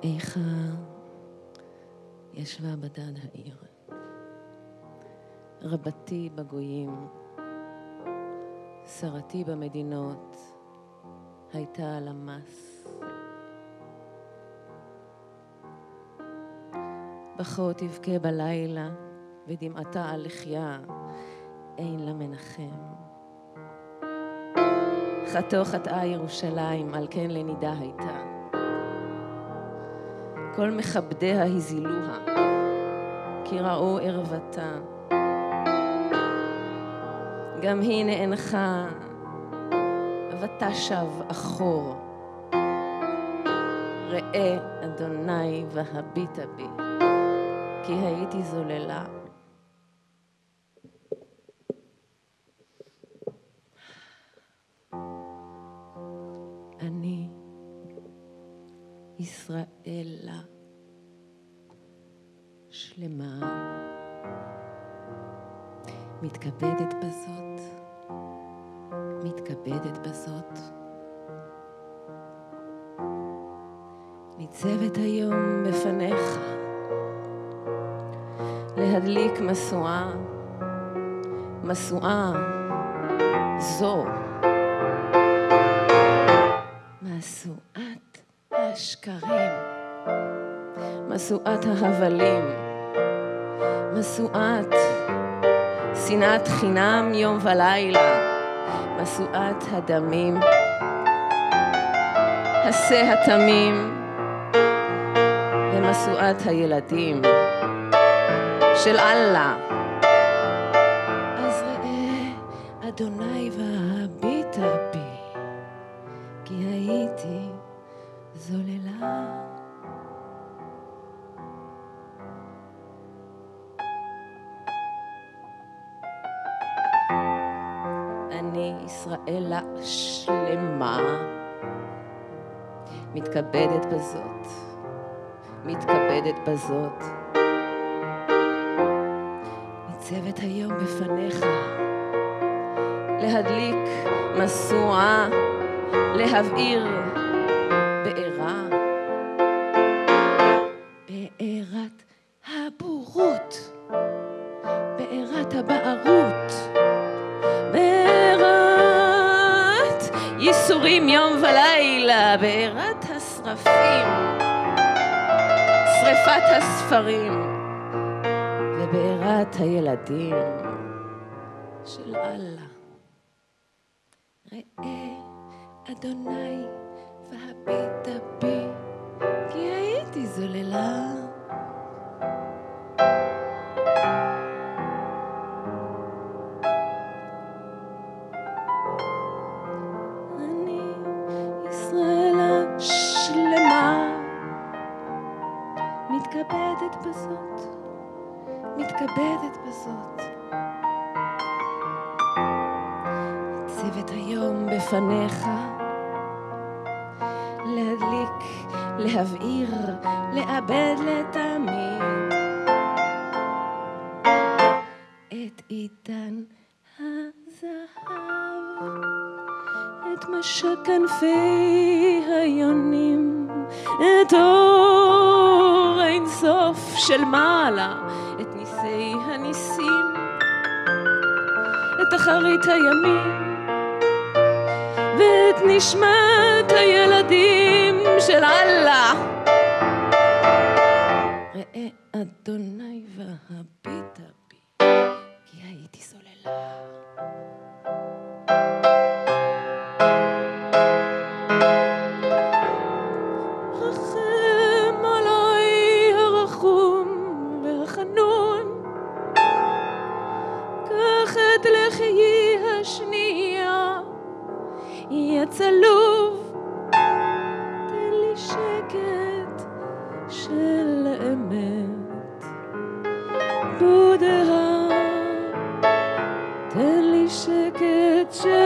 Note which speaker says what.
Speaker 1: איכה ישבה בדד העיר, רבתי בגויים, שרתי במדינות, הייתה על המס. בכו תבכה בלילה, ודמעתה על לחיה, אין לה מנחם. חטא חטאה ירושלים, על כן לנידה הייתה. כל מכבדיה הזילוה, כי ראו ערוותה. גם היא נאנחה, ותשב אחור. ראה אדוני והביטה בי, כי הייתי זוללה. אני ישראלה שלמה, מתכבדת בזאת, מתכבדת בזאת. ניצבת היום בפניך, להדליק משואה, משואה זו, משואת השקרים, משואת ההבלים, משואת שנאת חינם יום ולילה, משואת הדמים, השה התמים, ומשואת הילדים של אללה. אז ראה אדוני והביטה בי, כי הייתי זוללה. אני ישראלה שלמה, מתכבדת בזאת, מתכבדת בזאת. ניצבת היום בפניך, להדליק משואה, להבעיר בעירה, בעירת הבורות, בעירת הבערות, בעירת ייסורים יום ולילה, בעירת השרפים, שריפת הספרים, ובעירת הילדים של אללה. ראה אדוני והביטה בי, כי הייתי זוללה. אני ישראלה שלמה, מתכבדת בזאת, מתכבדת בזאת. ניצבת היום בפניך, להדליק, להבעיר, לאבד לתמיד את עידן הזהב, את משק כנפי היונים, את אור אין סוף של מעלה, את ניסי הניסים, את אחרית הימים, ואת נשמת הילדים של אללה. ראה אדוני והביטה בי, כי הייתי זוללה. רחם עלי הרחום והחנון, קח את לחיי השנייה, יהיה צלוב, תן לי שקט של אמת, בודהה, תן לי שקט של